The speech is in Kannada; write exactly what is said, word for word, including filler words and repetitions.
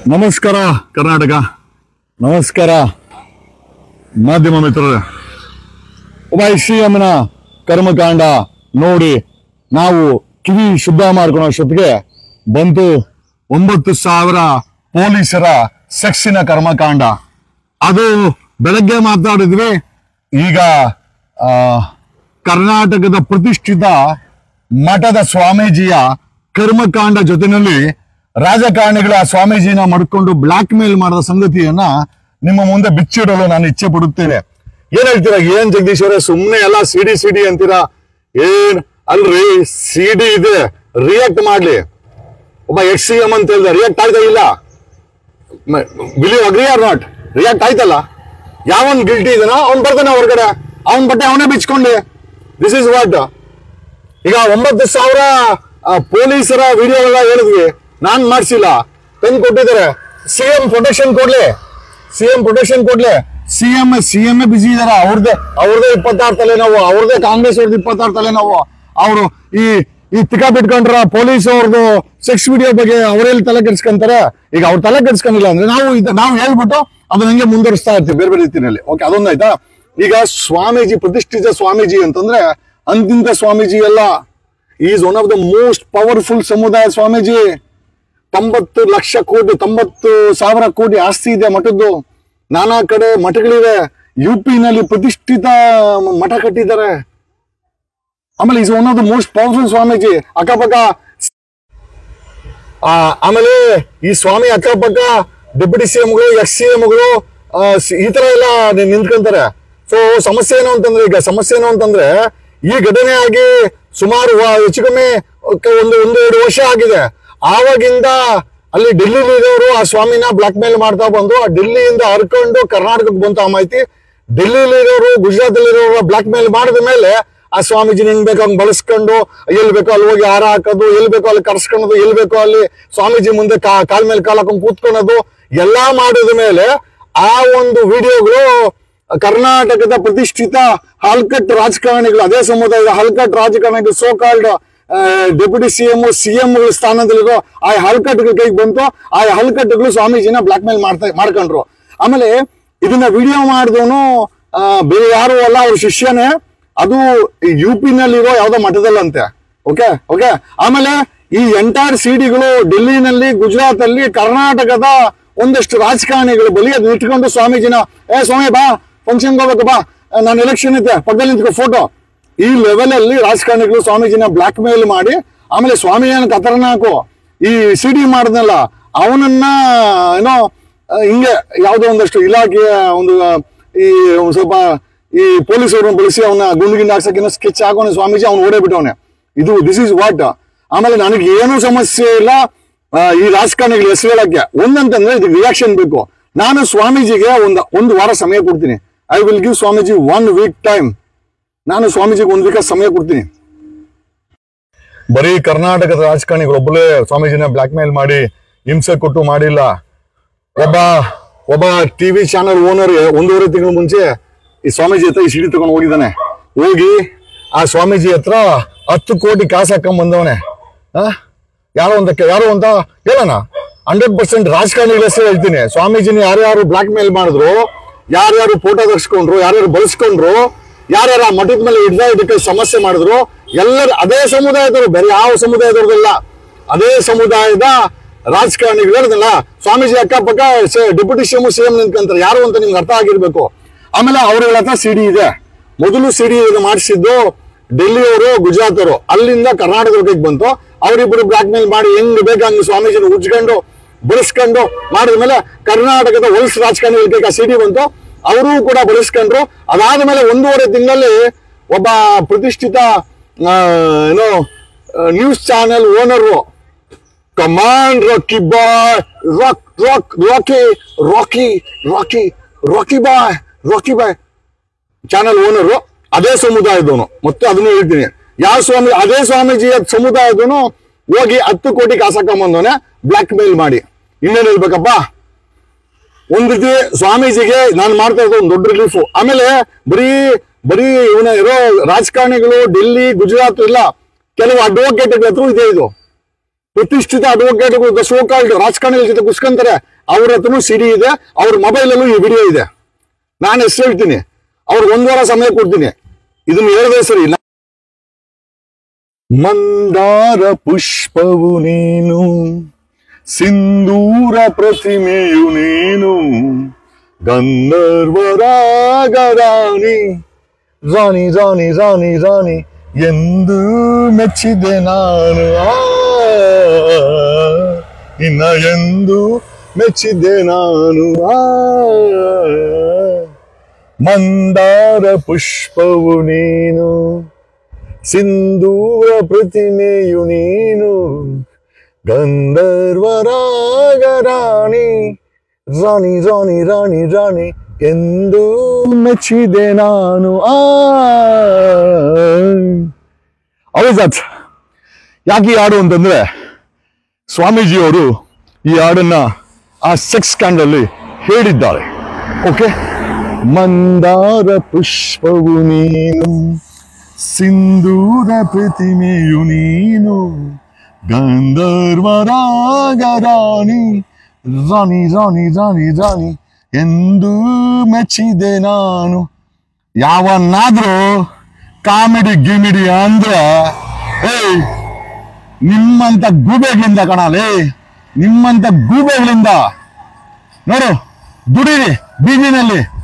ನಮಸ್ಕಾರ ಕರ್ನಾಟಕ, ನಮಸ್ಕಾರ ಮಾಧ್ಯಮ ಮಿತ್ರರೇ. ಒಬ್ಬ ಶ್ರೀಯಮ್ಮನ ಕರ್ಮಕಾಂಡ ನೋಡಿ ನಾವು ಕಿವಿ ಶುದ್ಧ ಮಾಡ್ಕೊಳ್ಳೋ ಅಷ್ಟೊತ್ತಿಗೆ ಬಂತು ಒಂಬತ್ತು ಸಾವಿರ ಪೊಲೀಸರ ಸೆಕ್ಸಿನ ಕರ್ಮಕಾಂಡ. ಅದು ಬೆಳಗ್ಗೆ ಮಾತಾಡಿದ್ವಿ. ಈಗ ಆ ಕರ್ನಾಟಕದ ಪ್ರತಿಷ್ಠಿತ ಮಠದ ಸ್ವಾಮೀಜಿಯ ಕರ್ಮಕಾಂಡ ಜೊತೆನಲ್ಲಿ ರಾಜಕಾರಣಿಗಳ ಸ್ವಾಮೀಜಿನ ಮಾಡ್ಕೊಂಡು ಬ್ಲಾಕ್ ಮೇಲ್ ಮಾಡಿದ ಸಂಗತಿಯನ್ನ ನಿಮ್ಮ ಮುಂದೆ ಬಿಚ್ಚಿಡಲು ನಾನು ಇಚ್ಛೆ ಪಡುತ್ತೇನೆ. ಏನ್ ಹೇಳ್ತೀರಾ? ಏನ್ ಜಗದೀಶ್ ಅವರೇ ಸುಮ್ನೆ ಎಲ್ಲ ಸಿಡಿ ಸಿಡಿ ಅಂತೀರಾ? ಏನ್ ಅಲ್ರಿ, ಸಿಡಿ ಇದೆ, ರಿಯಾಕ್ಟ್ ಮಾಡ್ಲಿ. ಒಬ್ಬ ಎಕ್ಸ್ ಸಿ ಎಂ ಅಂತ ಹೇಳಿದ ರಿಯಾಕ್ಟ್ ಆಯ್ತಾ ಇಲ್ಲ? Will you agree or not? React ಆಯ್ತಲ್ಲ. ಯಾವನ್ ಗಿಲ್ಟಿ ಇದನೋ ಅವ್ನ್ ಬರ್ತಾನೆ ಹೊರಗಡೆ, ಅವನ್ ಬಟ್ಟೆ ಅವನೇ ಬಿಚ್ಕೊಂಡೆ. This is what. ಈಗ ಒಂಬತ್ತು ಸಾವಿರ ಪೊಲೀಸರ ವಿಡಿಯೋಗಳ ಹೇಳಿದ್ವಿ, ನಾನ್ ಮಾಡ್ಸಿಲ್ಲ, ತಂದು ಕೊಟ್ಟಿದ್ದಾರೆ. ಸಿಎಂ ಪ್ರೊಟೆಕ್ಷನ್ ಕೊಡ್ಲಿ, ಸಿಎಂ ಪ್ರೊಟೆಕ್ಷನ್ ಕೊಡ್ಲಿ. ಸಿಎಂ ಸಿಎಂ ಬಿಸಿ ಇದಾರ. ಅವ್ರದೇ ಅವ್ರದೇ ಇಪ್ಪತ್ತಾರು ತಲೆನೋವು, ಅವ್ರದೇ ಕಾಂಗ್ರೆಸ್ ಅವ್ರದ್ದು ಇಪ್ಪತ್ತಾರು ತಲೆನೋವು. ಅವರು ಈ ಈ ತಿಕ್ಕ ಬಿಟ್ಕೊಂಡ್ರ ಪೊಲೀಸ್ ಅವ್ರದ್ದು ಸೆಕ್ಸ್ ವಿಡಿಯೋ ಬಗ್ಗೆ ಅವರೆಲ್ಲಿ ತಲೆ ಕೆಡ್ಸ್ಕೊಂತಾರೆ. ಈಗ ಅವ್ರ ತಲೆ ಕೆಡ್ಸ್ಕೊಂಡಿಲ್ಲ ಅಂದ್ರೆ ನಾವು ನಾವು ಹೇಳ್ಬಿಟ್ಟು ಅದನ್ನ ಹಂಗೆ ಮುಂದುವರಿಸ್ತಾ ಇರ್ತೀವಿ ಬೇರೆ ಬೇರೆ ರೀತಿಯಲ್ಲಿ. ಓಕೆ, ಅದೊಂದಾಯ್ತಾ? ಈಗ ಸ್ವಾಮೀಜಿ, ಪ್ರತಿಷ್ಠಿತ ಸ್ವಾಮೀಜಿ ಅಂತಂದ್ರೆ ಅಂತಿಂತ ಸ್ವಾಮೀಜಿ ಎಲ್ಲ. Is one of the most powerful ಸಮುದಾಯ ಸ್ವಾಮೀಜಿ. ತೊಂಬತ್ತು ಲಕ್ಷ ಕೋಟಿ ತೊಂಬತ್ತು ಸಾವಿರ ಕೋಟಿ ಆಸ್ತಿ ಇದೆ ಮಠದ್ದು. ನಾನಾ ಕಡೆ ಮಠಗಳಿವೆ. ಯು ಪಿ ನಲ್ಲಿ ಪ್ರತಿಷ್ಠಿತ ಮಠ ಕಟ್ಟಿದ್ದಾರೆ. ಆಮೇಲೆ is one of the most powerful Swamiji. ಅಕ್ಕಪಕ್ಕ ಆಮೇಲೆ ಈ ಸ್ವಾಮಿ ಅಕ್ಕಪಕ್ಕ ಡೆಪ್ಯೂಟಿ ಸಿ ಎಂಗಳು, ಎಕ್ಸ್ ಸಿ ಎಂಗಳು ಈ ತರ ಎಲ್ಲ ನಿಂತ್ಕೊಂತಾರೆ. ಸೊ ಸಮಸ್ಯೆ ಏನು ಅಂತಂದ್ರೆ, ಈಗ ಸಮಸ್ಯೆ ಏನು ಅಂತಂದ್ರೆ ಈ ಘಟನೆ ಆಗಿ ಸುಮಾರು ಹೆಚ್ಚು ಕಮ್ಮಿ ಒಂದು ಒಂದು ಎರಡು ವರ್ಷ ಆಗಿದೆ. ಆವಾಗಿಂದ ಅಲ್ಲಿ ಡೆಲ್ಲಿಲಿ ಇರೋರು ಆ ಸ್ವಾಮಿನ ಬ್ಲಾಕ್ ಮೇಲ್ ಮಾಡ್ತಾ ಬಂದು ಆ ಡೆಲ್ಲಿಯಿಂದ ಹರ್ಕೊಂಡು ಕರ್ನಾಟಕಕ್ಕೆ ಬಂತು ಆ ಮಾಹಿತಿ. ಡೆಲ್ಲಿಲಿ ಇರೋರು, ಗುಜರಾತ್ ಅಲ್ಲಿ ಇರೋರು ಬ್ಲಾಕ್ ಮೇಲ್ ಮಾಡಿದ ಮೇಲೆ ಆ ಸ್ವಾಮೀಜಿನ ಹೆಂಗ್ ಬೇಕೋ ಹಂಗ್ ಬಳಸ್ಕೊಂಡು ಎಲ್ಲಿ ಬೇಕೋ ಅಲ್ಲಿ ಹೋಗಿ ಹಾರ ಹಾಕೋದು, ಎಲ್ಲಿ ಬೇಕೋ ಅಲ್ಲಿ ಕರ್ಸ್ಕೊಳೋದು, ಎಲ್ಲಿ ಬೇಕೋ ಅಲ್ಲಿ ಸ್ವಾಮೀಜಿ ಮುಂದೆ ಕಾ ಕಾಲ್ ಮೇಲೆ ಕಾಲ್ ಹಾಕೊಂಡು ಕೂತ್ಕೊಳೋದು ಎಲ್ಲಾ ಮಾಡಿದ ಮೇಲೆ ಆ ಒಂದು ವಿಡಿಯೋಗಳು ಕರ್ನಾಟಕದ ಪ್ರತಿಷ್ಠಿತ ಹಲ್ಕಟ್ ರಾಜಕಾರಣಿಗಳು, ಅದೇ ಸಮುದಾಯದ ಹಲ್ಕಟ್ ರಾಜಕಾರಣಿಗಳು, so called deputy CM CM ಸ್ಥಾನದಲ್ಲಿರೋ ಆ ಹಲ್ಕಟ್ಗಳ ಕೈಗೆ ಬಂತು. ಆ ಹಲ್ಕಟ್ಗಳು ಸ್ವಾಮೀಜಿನ ಬ್ಲಾಕ್ ಮೇಲ್ ಮಾಡ್ತಾ ಮಾಡ್ಕೊಂಡ್ರು. ಆಮೇಲೆ ಇದನ್ನ ವಿಡಿಯೋ ಮಾಡಿದವನು ಬೇರೆ ಯಾರು ಅಲ್ಲ, ಅವ್ರ ಶಿಷ್ಯನೇ. ಅದು ಯು ಪಿ ನಲ್ಲಿರೋ ಯಾವ್ದೋ ಮಠದಲ್ಲಂತೆ. ಓಕೆ ಓಕೆ ಆಮೇಲೆ ಈ ಎಂಟೈರ್ ಸಿಡಿಗಳು ಡೆಲ್ಲಿನಲ್ಲಿ, ಗುಜರಾತ್ ಅಲ್ಲಿ, ಕರ್ನಾಟಕದ ಒಂದಷ್ಟು ರಾಜಕಾರಣಿಗಳು ಬಲಿ ಅದನ್ನ ಇಟ್ಕೊಂಡು ಸ್ವಾಮೀಜಿನ ಏ ಸ್ವಾಮಿ ಬಾ ಫಂಕ್ಷನ್ ಹೋಗ್ಬೇಕು, ಬಾ ನಾನು ಎಲೆಕ್ಷನ್ ಇದ್ದೆ ಪಕ್ಕದಲ್ಲಿ ನಿಂತ್ಕೊ ಫೋಟೋ, ಈ ಲೆವೆಲ್ ಅಲ್ಲಿ ರಾಜಕಾರಣಿಗಳು ಸ್ವಾಮೀಜಿನ ಬ್ಲಾಕ್ ಮೇಲ್ ಮಾಡಿ ಆಮೇಲೆ ಸ್ವಾಮಿಯನ್ನ ಖತರ್ನಾಕು ಈ ಸಿಡಿ ಮಾಡಿದ್ನಲ್ಲ ಅವನನ್ನ ಏನೋ ಹಿಂಗೆ ಯಾವ್ದೋ ಒಂದಷ್ಟು ಇಲಾಖೆಯ ಒಂದು ಈ ಒಂದ್ ಸ್ವಲ್ಪ ಈ ಪೊಲೀಸರನ್ನ ಬಳಸಿ ಅವನ ಗುಂಡು ಗಿಂಡು ಹಾಕ್ಸಕ್ಕೆ ಸ್ಕೆಚ್ ಹಾಕೋನೆ ಸ್ವಾಮೀಜಿ, ಅವ್ನು ಓಡೇ ಬಿಟ್ಟವನೆ. ಇದು ದಿಸ್ ಇಸ್ ವಾಟ್. ಆಮೇಲೆ ನನಗೆ ಏನೂ ಸಮಸ್ಯೆ ಇಲ್ಲ ಈ ರಾಜಕಾರಣಿಗಳ ಹೆಸರು ಹೇಳಕ್ಕೆ. ಒಂದಂತಂದ್ರೆ ಇದಕ್ಕೆ ರಿಯಾಕ್ಷನ್ ಬೇಕು. ನಾನು ಸ್ವಾಮೀಜಿಗೆ ಒಂದು ಒಂದು ವಾರ ಸಮಯ ಕೊಡ್ತೀನಿ. I will give Swamiji one week time. ನಾನು ಸ್ವಾಮೀಜಿಗೆ ಒಂದು ವೀಕ್ ಸಮಯ ಕೊಡ್ತೀನಿ. ಬರೀ ಕರ್ನಾಟಕದ ರಾಜಕಾರಣಿಗಳು ಒಬ್ಬರೇ ಸ್ವಾಮೀಜಿನ ಬ್ಲಾಕ್ ಮೇಲ್ ಮಾಡಿ ಹಿಂಸೆ ಕೊಟ್ಟು ಮಾಡಿಲ್ಲ. ಒಬ್ಬ ಒಬ್ಬ ಟಿವಿ ಚಾನೆಲ್ ಓನರ್ ಒಂದೂವರೆ ತಿಂಗಳ ಮುಂಚೆ ಈ ಸ್ವಾಮೀಜಿ ಹತ್ರ ಈ ಸಿಡಿ ತಗೊಂಡು ಹೋಗಿದ್ದಾನೆ. ಹೋಗಿ ಆ ಸ್ವಾಮೀಜಿ ಹತ್ರ ಹತ್ತು ಕೋಟಿ ಕಾಸು ಹಾಕೊಂಡ್ ಬಂದವನೆ. ಆ ಯಾರೋ ಅಂತ ಯಾರೋ ಅಂತ ಹೇಳೋಣ. ಹಂಡ್ರೆಡ್ ಪರ್ಸೆಂಟ್ ರಾಜಕಾರಣಿಗಳ ಹೆಸರು ಹೇಳ್ತೀನಿ. ಸ್ವಾಮೀಜಿನ ಯಾರ್ಯಾರು ಬ್ಲಾಕ್ ಮೇಲ್ ಮಾಡಿದ್ರು, ಯಾರ್ಯಾರು ಫೋಟೋ ತರ್ಸ್ಕೊಂಡ್ರು, ಯಾರ್ಯಾರು ಬಳಸ್ಕೊಂಡ್ರು, ಯಾರ್ಯಾರು ಆ ಮಠದ ಮೇಲೆ ಹಿಡ್ದ ಇದಕ್ಕೆ ಸಮಸ್ಯೆ ಮಾಡಿದ್ರು, ಎಲ್ಲರೂ ಅದೇ ಸಮುದಾಯದವರು, ಬೇರೆ ಯಾವ ಸಮುದಾಯದವ್ರದಲ್ಲ, ಅದೇ ಸಮುದಾಯದ ರಾಜಕಾರಣಿಗಳು ಹೇಳಿದಲ್ಲ. ಸ್ವಾಮೀಜಿ ಅಕ್ಕಪಕ್ಕ ಡೆಪ್ಯೂಟಿ ಸಿಎಂ ಸಿಎಂ ನಿಂತ್ಕೊಂತಾರೆ. ಯಾರು ಅಂತ ನಿಮ್ಗೆ ಅರ್ಥ ಆಗಿರ್ಬೇಕು. ಆಮೇಲೆ ಅವ್ರಗಳ ಹತ್ರ ಸಿಡಿ ಇದೆ. ಮೊದಲು ಸಿಡಿ ಮಾಡಿಸಿದ್ದು ಡೆಲ್ಲಿಯವರು, ಗುಜರಾತ್ ಅವರು, ಅಲ್ಲಿಂದ ಕರ್ನಾಟಕಕ್ಕೆ ಬಂತು. ಅವರಿಬ್ಬರು ಬ್ಲಾಕ್ ಮೇಲ್ ಮಾಡಿ ಹೆಂಗ್ ಬೇಕಂಗ್ ಸ್ವಾಮೀಜಿನ ಉಜ್ಕೊಂಡು ಬಳಸ್ಕೊಂಡು ಮಾಡಿದ ಮೇಲೆ ಕರ್ನಾಟಕದ ಹೊಲಸು ರಾಜಕಾರಣಿಗಳಿಗೆ ಆ ಸಿಡಿ ಬಂತು. ಅವರು ಕೂಡ ಬಳಸ್ಕೊಂಡ್ರು. ಅದಾದ ಮೇಲೆ ಒಂದೂವರೆ ತಿಂಗಳಲ್ಲಿ ಒಬ್ಬ ಪ್ರತಿಷ್ಠಿತ ಏನೋ news channel owner, command Rocky Bhai, rock rock Rocky Rocky Rocky Rocky Bhai Rocky Bhai channel owner ಅದೇ ಸಮುದಾಯದವನು. ಮತ್ತೆ ಅದನ್ನು ಹೇಳ್ತೀನಿ, ಯಾವ ಸ್ವಾಮಿ ಅದೇ ಸ್ವಾಮೀಜಿಯ ಸಮುದಾಯದವನು ಹೋಗಿ ಹತ್ತು ಕೋಟಿ ಕಾಸಾಕೊಂಬಂದವನೆ ಬ್ಲಾಕ್ ಮೇಲ್ ಮಾಡಿ. ಇನ್ನೇನು ಹೇಳ್ಬೇಕಪ್ಪ? ಒಂದ್ ರೀತಿ ಸ್ವಾಮೀಜಿಗೆ ನಾನು ಮಾಡ್ತಾ ಇರೋದು ಒಂದು ದೊಡ್ಡ ರಿಲೀಫ್. ಆಮೇಲೆ ಬರೀ ಬರೀ ಇವನ ಇರೋ ರಾಜಕಾರಣಿಗಳು ಡೆಲ್ಲಿ, ಗುಜರಾತ್ ಇಲ್ಲ, ಕೆಲವು ಅಡ್ವೊಕೇಟ್ ಹತ್ರ ಇದೆ ಇದು. ಪ್ರತಿಷ್ಠಿತ ಅಡ್ವೊಕೇಟ್ಗಳು ಸೋಕಾಲ್ಡ್ ರಾಜಕಾರಣಿಗಳ ಜೊತೆ ಕುಸ್ಕೊಂತಾರೆ. ಅವ್ರ ಹತ್ರನೂ ಸಿಡಿ ಇದೆ, ಅವ್ರ ಮೊಬೈಲಲ್ಲೂ ಈ ವಿಡಿಯೋ ಇದೆ. ನಾನು ಹೆಸರು ಹೇಳ್ತೀನಿ, ಅವ್ರಿಗೆ ಒಂದ್ ವಾರ ಸಮಯ ಕೊಡ್ತೀನಿ. ಇದನ್ನ ಹೇಳದೆ ಸರಿ ಇಲ್ಲ. ಮಂದಾರ ಪುಷ್ಪವು ನೀನು, ಸಿಂಧೂರ ಪ್ರತಿಮೆಯು ನೀನು, ಗಂಧರ್ವರಾಗ ರಾಣಿ, ರಾಣಿ ರಾಣಿ ರಾಣಿ ರಾಣಿ ಎಂದು ಮೆಚ್ಚಿದೆ ನಾನು. ನಿನ್ನ ಎಂದು ಮೆಚ್ಚಿದೆ ನಾನು. ಮಂದಾರ ಪುಷ್ಪವು ನೀನು, ಸಿಂಧೂರ ಪ್ರತಿಮೆಯು ನೀನು, ಗಂಧರ್ವರಾಗ ರಾಣಿ, ರಾಣಿ ರಾಣಿ ರಾಣಿ ರಾಣಿ ಎಂದು ಮೆಚ್ಚಿದೆ ನಾನು. ಅವತ್ ಯಾಕೆ ಈ ಹಾಡು ಅಂತಂದ್ರೆ, ಸ್ವಾಮೀಜಿಯವರು ಈ ಹಾಡನ್ನ ಆ ಸೆಕ್ಸ್ ಸ್ಕ್ಯಾಂಡಲ್ ಹೇಳಿದ್ದಾರೆ. ಓಕೆ, ಮಂದಾರ ಪುಷ್ಪವು ನೀನು, ಸಿಂಧೂರ ಪ್ರತಿಮೆಯು ನೀನು, ಗಂಧರ್ವರಾಗ ರಾಣಿ, ರಾಣಿ ರಾಣಿ ರಾಣಿ ರಾಣಿ ಎಂದು ಮೆಚ್ಚಿದೆ ನಾನು. ಯಾವನ್ನಾದ್ರೂ ಕಾಮಿಡಿ ಗಿಮಿಡಿ ಅಂದ್ರೆ ಏಯ್ ನಿಮ್ಮಂತ ಗೂಬೆಗಳಿಂದ ಕಣಲೇ, ನಿಮ್ಮಂತ ಗೂಬೆಗಳಿಂದ ನೋಡು ದುಡಿರಿ ಬೀದಿನಲ್ಲಿ.